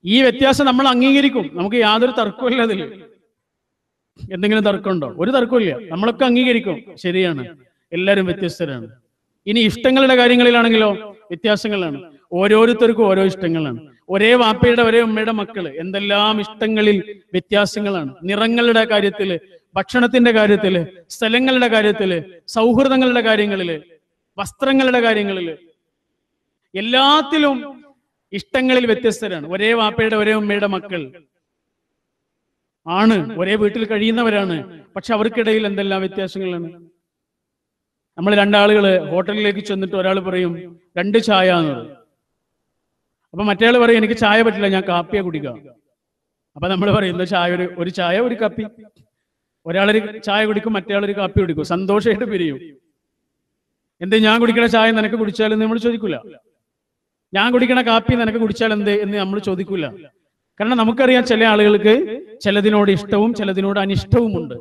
ഈ വ്യത്യാസം നമ്മൾ അംഗീകരിക്കും. നമുക്ക് യാതൊരു തർക്കമില്ല അതിൽ. എന്തെങ്കിലും തർക്കമുണ്ടോ? ഒരു തർക്കമില്ല. നമ്മളൊക്കെ അംഗീകരിക്കും, ശരിയാണ്, എല്ലാവരും വ്യത്യസ്തരാണ്. ഇനി ഇഷ്ടങ്ങളുടെ കാര്യങ്ങളിലാണെങ്കിലോ വ്യത്യാസങ്ങളാണ്. ഓരോരുത്തർക്കും ഓരോ ഇഷ്ടങ്ങളാണ്. ഒരേ വാപ്പയുടെ ഒരേ ഉമ്മയുടെ മക്കള്, എന്തെല്ലാം ഇഷ്ടങ്ങളിൽ വ്യത്യാസങ്ങളാണ്. നിറങ്ങളുടെ കാര്യത്തില്, ഭക്ഷണത്തിന്റെ കാര്യത്തില്, സ്ഥലങ്ങളുടെ കാര്യത്തില്, സൗഹൃദങ്ങളുടെ കാര്യങ്ങളില്, വസ്ത്രങ്ങളുടെ കാര്യങ്ങളില്, എല്ലാത്തിലും ഇഷ്ടങ്ങളിൽ വ്യത്യസ്തരാണ്. ഒരേ വാപ്പയുടെ ഒരേ ഉമ്മയുടെ മക്കൾ ആണ്, ഒരേ വീട്ടിൽ കഴിയുന്നവരാണ്. പക്ഷെ അവർക്കിടയിൽ എന്തെല്ലാം വ്യത്യാസങ്ങളാണ്. നമ്മൾ രണ്ടാളുകള് ഹോട്ടലിലേക്ക് ചെന്നിട്ട് ഒരാൾ പറയും 2 ചായ എന്ന് പറയും. അപ്പൊ മറ്റേയാൾ പറയും എനിക്ക് ചായ പറ്റില്ല, ഞാൻ കാപ്പിയാ കുടിക്കാം. അപ്പൊ നമ്മൾ പറയും ചായ ഒരു ചായ ഒരു കാപ്പി. ഒരാളൊരു ചായ കുടിക്കും, മറ്റേയാളൊരു കാപ്പി കുടിക്കും, സന്തോഷമായിട്ട് പിരിയും. എന്ത് ഞാൻ കുടിക്കണ ചായ നിനക്ക് കുടിച്ചാലെന്ന് നമ്മൾ ചോദിക്കൂല. ഞാൻ കുടിക്കണ കാപ്പി നിനക്ക് കുടിച്ചാൽ എന്ത് എന്ന് നമ്മൾ ചോദിക്കൂല. കാരണം നമുക്കറിയാം ചില ആളുകൾക്ക് ചിലതിനോട് ഇഷ്ടവും ചിലതിനോട് അനിഷ്ടവുമുണ്ട്.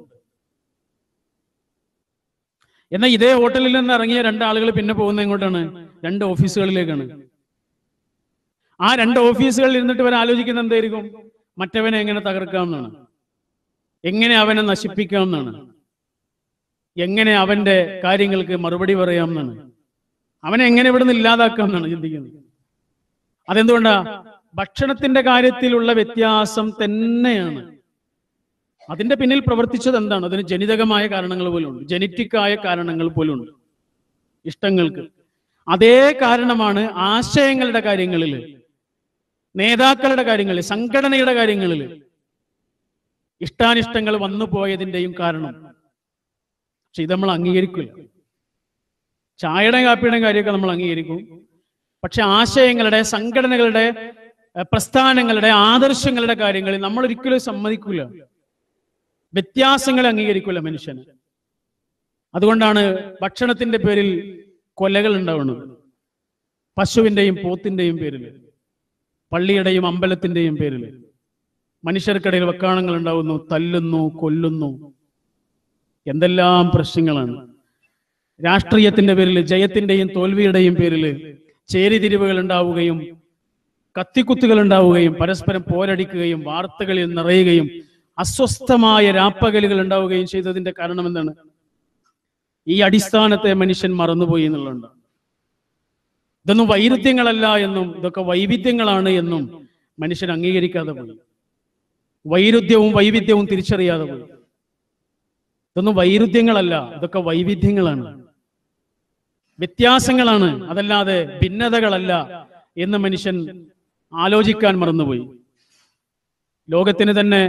എന്നാൽ ഇതേ ഹോട്ടലിൽ നിന്ന് ഇറങ്ങിയ 2 ആളുകൾ പിന്നെ പോകുന്നത് എങ്ങോട്ടാണ്? 2 ഓഫീസുകളിലേക്കാണ്. ആ 2 ഓഫീസുകളിൽ ഇരുന്നിട്ട് ഇവർ ആലോചിക്കുന്നത് എന്തായിരിക്കും? മറ്റവനെ എങ്ങനെ തകർക്കാമെന്നാണ്, എങ്ങനെ അവനെ നശിപ്പിക്കാമെന്നാണ്, എങ്ങനെ അവന്റെ കാര്യങ്ങൾക്ക് മറുപടി പറയാമെന്നാണ്, അവനെ എങ്ങനെ ഇവിടുന്ന് ഇല്ലാതാക്കാമെന്നാണ് ചിന്തിക്കുന്നത്. അതെന്തുകൊണ്ടാ? ഭക്ഷണത്തിന്റെ കാര്യത്തിലുള്ള വ്യത്യാസം തന്നെയാണ്. അതിന്റെ പിന്നിൽ പ്രവർത്തിച്ചത് എന്താണ്? അതിന് ജനിതകമായ കാരണങ്ങൾ പോലും ഉണ്ട്, ജനറ്റിക്കായ കാരണങ്ങൾ പോലും ഉണ്ട് ഇഷ്ടങ്ങൾക്ക്. അതേ കാരണമാണ് ആശയങ്ങളുടെ കാര്യങ്ങളിൽ, നേതാക്കളുടെ കാര്യങ്ങളിൽ, സംഘടനയുടെ കാര്യങ്ങളിൽ ഇഷ്ടാനിഷ്ടങ്ങൾ വന്നു പോയതിന്റെയും കാരണം. പക്ഷെ ഇത് നമ്മൾ അംഗീകരിക്കില്ല. ചായയുടെയും കാപ്പിയുടെയും കാര്യമൊക്കെ നമ്മൾ അംഗീകരിക്കും. പക്ഷെ ആശയങ്ങളുടെ, സംഘടനകളുടെ, പ്രസ്ഥാനങ്ങളുടെ, ആദർശങ്ങളുടെ കാര്യങ്ങളിൽ നമ്മൾ ഒരിക്കലും സമ്മതിക്കില്ല. വ്യത്യാസങ്ങളെ അംഗീകരിക്കില്ല മനുഷ്യന്. അതുകൊണ്ടാണ് ഭക്ഷണത്തിന്റെ പേരിൽ കൊലകൾ ഉണ്ടാവുന്നത്. പശുവിന്റെയും പോത്തിന്റെയും പേരിൽ, പള്ളിയുടെയും അമ്പലത്തിന്റെയും പേരിൽ മനുഷ്യർക്കിടയിൽ വക്കാണങ്ങൾ ഉണ്ടാവുന്നു, തല്ലുന്നു, കൊല്ലുന്നു. എന്തെല്ലാം പ്രശ്നങ്ങളാണ്. രാഷ്ട്രീയത്തിന്റെ പേരിൽ, ജയത്തിന്റെയും തോൽവിയുടെയും പേരിൽ ചേരിതിരിവുകൾ ഉണ്ടാവുകയും കത്തിക്കുത്തുകൾ ഉണ്ടാവുകയും പരസ്പരം പോരടിക്കുകയും വാർത്തകളിൽ നിറയുകയും അസ്വസ്ഥമായ രാപ്പകലുകൾ ഉണ്ടാവുകയും ചെയ്തതിന്റെ കാരണം എന്താണ്? ഈ അടിസ്ഥാനത്തെ മനുഷ്യൻ മറന്നുപോയി എന്നുള്ളതുണ്ട്. ഇതൊന്നും വൈരുദ്ധ്യങ്ങളല്ല എന്നും ഇതൊക്കെ വൈവിധ്യങ്ങളാണ് എന്നും മനുഷ്യൻ അംഗീകരിക്കാതെ പോയി. വൈരുദ്ധ്യവും വൈവിധ്യവും തിരിച്ചറിയാതെ പോയി. ഇതൊന്നും വൈരുദ്ധ്യങ്ങളല്ല, ഇതൊക്കെ വൈവിധ്യങ്ങളാണ്, വ്യത്യാസങ്ങളാണ്, അതല്ലാതെ ഭിന്നതകളല്ല എന്ന് മനുഷ്യൻ ആലോചിക്കാൻ മറന്നുപോയി. ലോകത്തിന് തന്നെ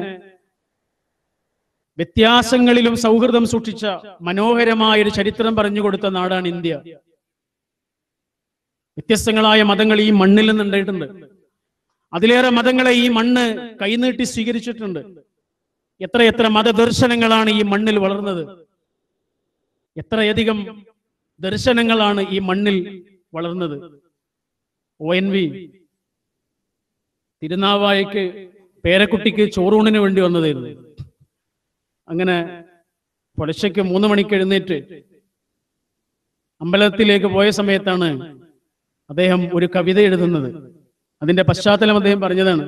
വ്യത്യാസങ്ങളിലും സൗഹൃദം സൂക്ഷിച്ച മനോഹരമായൊരു ചരിത്രം പറഞ്ഞുകൊടുത്ത നാടാണ് ഇന്ത്യ. വ്യത്യസ്തങ്ങളായ മതങ്ങൾ ഈ മണ്ണിൽ നിന്നുണ്ടായിട്ടുണ്ട്. അതിലേറെ മതങ്ങളെ ഈ മണ്ണ് കൈനീട്ടി സ്വീകരിച്ചിട്ടുണ്ട്. എത്രയെത്ര മതദർശനങ്ങളാണ് ഈ മണ്ണിൽ വളർന്നത്. എത്രയധികം ദർശനങ്ങളാണ് ഈ മണ്ണിൽ വളർന്നത്. ONV തിരുനാവായക്ക് പേരക്കുട്ടിക്ക് ചോറൂണിന് വേണ്ടി വന്നതായിരുന്നു. അങ്ങനെ പുലർച്ചയ്ക്ക് 3 മണിക്ക് എഴുന്നേറ്റ് അമ്പലത്തിലേക്ക് പോയ സമയത്താണ് അദ്ദേഹം ഒരു കവിത എഴുതുന്നത്. അതിന്റെ പശ്ചാത്തലം അദ്ദേഹം പറഞ്ഞതാണ്: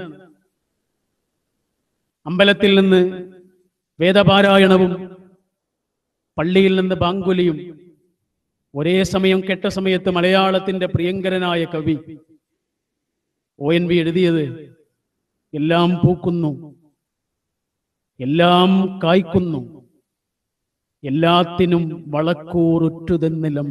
അമ്പലത്തിൽ നിന്ന് വേദപാരായണവും പള്ളിയിൽ നിന്ന് ബാങ്കുലിയും ഒരേ സമയം കേട്ട സമയത്ത് മലയാളത്തിന്റെ പ്രിയങ്കരനായ കവി ONV എഴുതിയത് എല്ലാം പൂക്കുന്നു, എല്ലാം കായ്ക്കുന്നു, എല്ലാത്തിനും വളക്കൂറുറ്റുതെന്നിലം.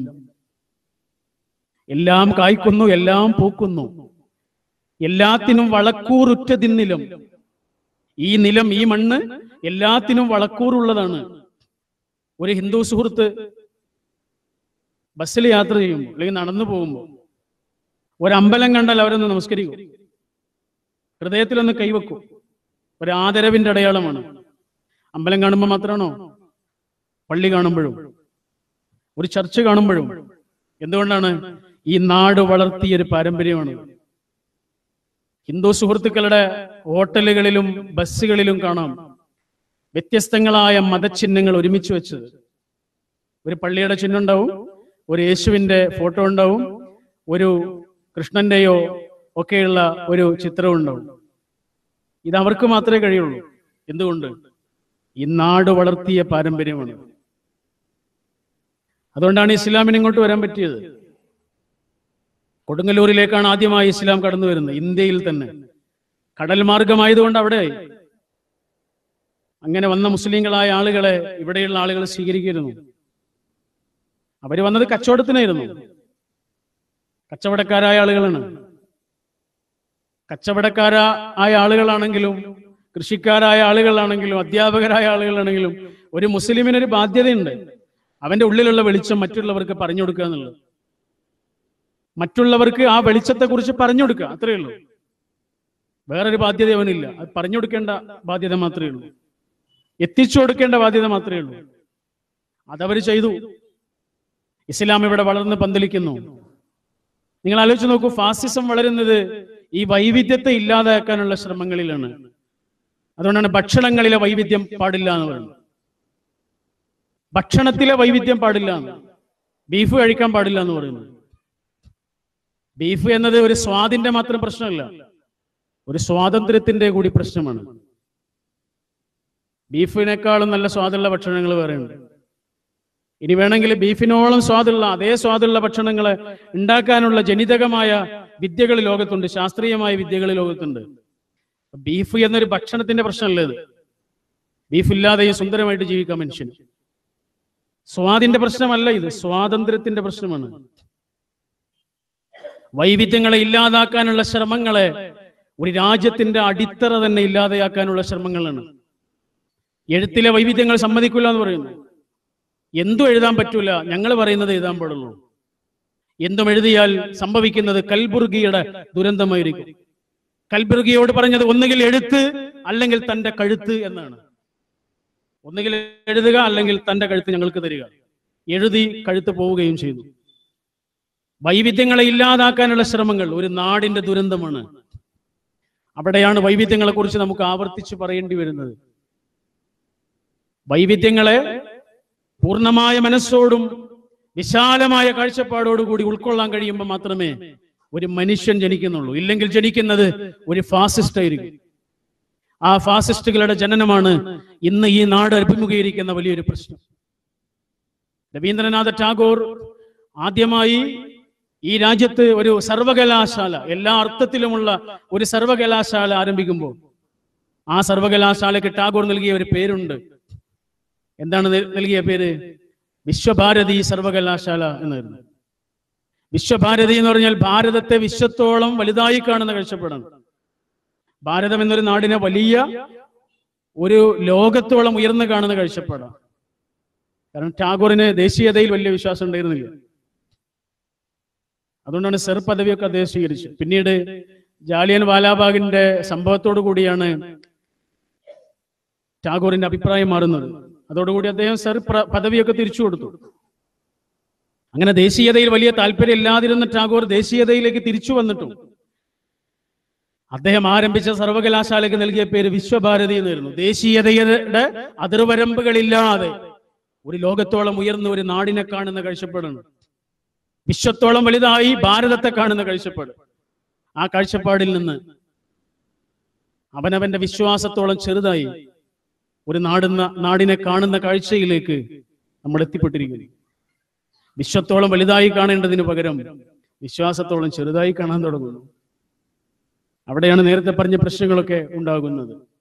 എല്ലാം കായ്ക്കുന്നു, എല്ലാം പൂക്കുന്നു, എല്ലാത്തിനും വളക്കൂറുറ്റതിന്നിലം. ഈ നിലം, ഈ മണ്ണ് എല്ലാത്തിനും വളക്കൂറുള്ളതാണ്. ഒരു ഹിന്ദു സുഹൃത്ത് ബസ്സിൽ യാത്ര ചെയ്യുമ്പോൾ അല്ലെങ്കിൽ നടന്നു പോകുമ്പോൾ ഒരമ്പലം കണ്ടാൽ അവരൊന്ന് നമസ്കരിക്കും, ഹൃദയത്തിലൊന്ന് കൈവെക്കും. ഒരു ആദരവിന്റെ അടയാളമാണ്. അമ്പലം കാണുമ്പോൾ മാത്രമാണോ? പള്ളി കാണുമ്പോഴും, ഒരു ചർച്ച് കാണുമ്പോഴും. എന്തുകൊണ്ടാണ്? ഈ നാട് വളർത്തിയൊരു പാരമ്പര്യമാണ്. ഹിന്ദു സുഹൃത്തുക്കളുടെ ഹോട്ടലുകളിലും ബസ്സുകളിലും കാണാം വ്യത്യസ്തങ്ങളായ മതചിഹ്നങ്ങൾ ഒരുമിച്ച് വെച്ചത്. ഒരു പള്ളിയുടെ ചിഹ്നം ഉണ്ടാവും, ഒരു യേശുവിന്റെ ഫോട്ടോ ഉണ്ടാവും, ഒരു കൃഷ്ണന്റെയോ ഒക്കെയുള്ള ഒരു ചിത്രം ഉണ്ടാവും. ഇത് അവർക്ക് മാത്രമേ കഴിയുള്ളൂ. എന്തുകൊണ്ട്? ഈ നാട് വളർത്തിയ പാരമ്പര്യമാണ്. അതുകൊണ്ടാണ് ഇസ്ലാമിന് ഇങ്ങോട്ട് വരാൻ പറ്റിയത്. കൊടുങ്ങല്ലൂരിലേക്കാണ് ആദ്യമായി ഇസ്ലാം കടന്നു വരുന്നത്, ഇന്ത്യയിൽ തന്നെ. കടൽ മാർഗമായതുകൊണ്ട് അവിടെ അങ്ങനെ വന്ന മുസ്ലിങ്ങളായ ആളുകളെ ഇവിടെയുള്ള ആളുകൾ സ്വീകരിക്കുന്നു. അവര് വന്നത് കച്ചവടത്തിനായിരുന്നു. കച്ചവടക്കാരായ ആളുകളാണ്. കച്ചവടക്കാരായ ആളുകളാണെങ്കിലും കൃഷിക്കാരായ ആളുകളാണെങ്കിലും അധ്യാപകരായ ആളുകളാണെങ്കിലും ഒരു മുസ്ലിമിനൊരു ബാധ്യതയുണ്ട്. അവന്റെ ഉള്ളിലുള്ള വെളിച്ചം മറ്റുള്ളവർക്ക് പറഞ്ഞു കൊടുക്കുക എന്നുള്ളത്. മറ്റുള്ളവർക്ക് ആ വെളിച്ചത്തെ കുറിച്ച് പറഞ്ഞു കൊടുക്കുക, അത്രയേ ഉള്ളൂ. വേറൊരു ബാധ്യത അവനില്ല. അത് പറഞ്ഞു കൊടുക്കേണ്ട ബാധ്യത മാത്രമേ ഉള്ളൂ, എത്തിച്ചു കൊടുക്കേണ്ട ബാധ്യത മാത്രമേ ഉള്ളൂ. അതവർ ചെയ്തു. ഇസ്ലാം ഇവിടെ വളർന്ന് പന്തലിക്കുന്നു. നിങ്ങൾ ആലോചിച്ച് നോക്കൂ, ഫാസിസം വളരുന്നത് ഈ വൈവിധ്യത്തെ ഇല്ലാതാക്കാനുള്ള ശ്രമങ്ങളിലാണ്. അതുകൊണ്ടാണ് ഭക്ഷണങ്ങളിലെ വൈവിധ്യം പാടില്ല എന്ന് പറയുന്നത്. ഭക്ഷണത്തിലെ വൈവിധ്യം പാടില്ല എന്ന്. ബീഫ് കഴിക്കാൻ പാടില്ല എന്ന് പറയുന്നത്. ബീഫ് എന്നത് ഒരു സ്വാദിന്റെ മാത്രം പ്രശ്നമല്ല, ഒരു സ്വാതന്ത്ര്യത്തിന്റെ കൂടി പ്രശ്നമാണ്. ബീഫിനേക്കാളും നല്ല സ്വാദുള്ള ഭക്ഷണങ്ങൾ വേറെയുണ്ട്. ഇനി വേണമെങ്കിൽ ബീഫിനോളം സ്വാദുള്ള അതേ സ്വാദുള്ള ഭക്ഷണങ്ങളെ ഉണ്ടാക്കാനുള്ള ജനിതകമായ വിദ്യകൾ ലോകത്തുണ്ട്, ശാസ്ത്രീയമായ വിദ്യകൾ ലോകത്തുണ്ട്. ബീഫ് എന്നൊരു ഭക്ഷണത്തിന്റെ പ്രശ്നമല്ല ഇത്. ബീഫ് ഇല്ലാതെയും സുന്ദരമായിട്ട് ജീവിക്കാം മനുഷ്യന്. സ്വാദിന്റെ പ്രശ്നമല്ല ഇത്, സ്വാതന്ത്ര്യത്തിന്റെ പ്രശ്നമാണ്. വൈവിധ്യങ്ങളെ ഇല്ലാതാക്കാനുള്ള ശ്രമങ്ങളെ ഒരു രാജ്യത്തിന്റെ അടിത്തറ തന്നെ ഇല്ലാതെയാക്കാനുള്ള ശ്രമങ്ങളാണ്. എഴുത്തിലെ വൈവിധ്യങ്ങൾ സമ്മതിക്കില്ല എന്ന് പറയുന്നു. എന്തും എഴുതാൻ പറ്റൂല, ഞങ്ങൾ പറയുന്നത് എഴുതാൻ പാടുള്ളൂ. എന്തും എഴുതിയാൽ സംഭവിക്കുന്നത് കൽബുർഗിയുടെ ദുരന്തമായിരിക്കും. കൽബുർഗിയോട് പറഞ്ഞത് ഒന്നുകിൽ എഴുത്ത് അല്ലെങ്കിൽ തന്റെ കഴുത്ത് എന്നാണ്. ഒന്നുകിൽ എഴുതുക അല്ലെങ്കിൽ തന്റെ കഴുത്ത് ഞങ്ങൾക്ക് തരിക. എഴുതി കഴുത്ത് പോവുകയും ചെയ്തു. വൈവിധ്യങ്ങളെ ഇല്ലാതാക്കാനുള്ള ശ്രമങ്ങൾ ഒരു നാടിന്റെ ദുരന്തമാണ്. അവിടെയാണ് വൈവിധ്യങ്ങളെ കുറിച്ച് നമുക്ക് ആവർത്തിച്ച് പറയേണ്ടി വരുന്നത്. വൈവിധ്യങ്ങളെ പൂർണ്ണമായ മനസ്സോടും വിശാലമായ കാഴ്ചപ്പാടോടുകൂടി ഉൾക്കൊള്ളാൻ കഴിയുമ്പോൾ മാത്രമേ ഒരു മനുഷ്യൻ ജനിക്കുന്നുള്ളൂ. ഇല്ലെങ്കിൽ ജനിക്കുന്നത് ഒരു ഫാസിസ്റ്റ് ആയിരിക്കും. ആ ഫാസിസ്റ്റുകളുടെ ജനനമാണ് ഇന്ന് ഈ നാട് അഭിമുഖീകരിക്കുന്ന വലിയൊരു പ്രശ്നം. രവീന്ദ്രനാഥ ടാഗോർ ആദ്യമായി ഈ രാജ്യത്ത് ഒരു സർവകലാശാല, എല്ലാ അർത്ഥത്തിലുമുള്ള ഒരു സർവകലാശാല ആരംഭിക്കുമ്പോൾ ആ സർവകലാശാലയ്ക്ക് ടാഗോർ നൽകിയ ഒരു പേരുണ്ട്. എന്താണ് നൽകിയ പേര്? വിശ്വഭാരതി സർവകലാശാല എന്നായിരുന്നു. വിശ്വഭാരതി എന്ന് പറഞ്ഞാൽ ഭാരതത്തെ വിശ്വത്തോളം വലുതായി കാണുന്ന കാഴ്ചപ്പാടാണ്. ഭാരതം എന്നൊരു നാടിനെ വലിയ ഒരു ലോകത്തോളം ഉയർന്നു കാണുന്ന കാഴ്ചപ്പാടാണ്. കാരണം ടാഗോറിന് ദേശീയതയിൽ വലിയ വിശ്വാസം ഉണ്ടായിരുന്നില്ല. അതുകൊണ്ടാണ് സർ പദവിയൊക്കെ അദ്ദേഹം സ്വീകരിച്ചത്. പിന്നീട് ജാലിയൻ വാലാബാഗിന്റെ സംഭവത്തോടു കൂടിയാണ് ടാഗോറിന്റെ അഭിപ്രായം മാറുന്നത്. അതോടുകൂടി അദ്ദേഹം സർ പദവിയൊക്കെ തിരിച്ചു കൊടുത്തു. അങ്ങനെ ദേശീയതയിൽ വലിയ താല്പര്യം ഇല്ലാതിരുന്ന ടാഗോർ ദേശീയതയിലേക്ക് തിരിച്ചു വന്നിട്ടും അദ്ദേഹം ആരംഭിച്ച സർവകലാശാലയ്ക്ക് നൽകിയ പേര് വിശ്വഭാരതി എന്നായിരുന്നു. ദേശീയതയുടെ അതിർവരമ്പുകളില്ലാതെ ഒരു ലോകത്തോളം ഉയർന്ന ഒരു നാടിനെ കാണുന്ന കാഴ്ചപ്പാടാണ്. വിശ്വത്തോളം വലുതായി ഭാരതത്തെ കാണുന്ന കാഴ്ചപ്പാട്. ആ കാഴ്ചപ്പാടിൽ നിന്ന് അവനവന്റെ വിശ്വാസത്തോളം ചെറുതായി ഒരു നാടിനെ കാണുന്ന കാഴ്ചയിലേക്ക് നമ്മൾ എത്തിപ്പെട്ടിരിക്കുന്നു. വിശ്വത്തോളം വലുതായി കാണേണ്ടതിന് പകരം വിശ്വാസത്തോളം ചെറുതായി കാണാൻ തുടങ്ങുന്നു. അവിടെയാണ് നേരത്തെ പറഞ്ഞ പ്രശ്നങ്ങളൊക്കെ ഉണ്ടാകുന്നത്.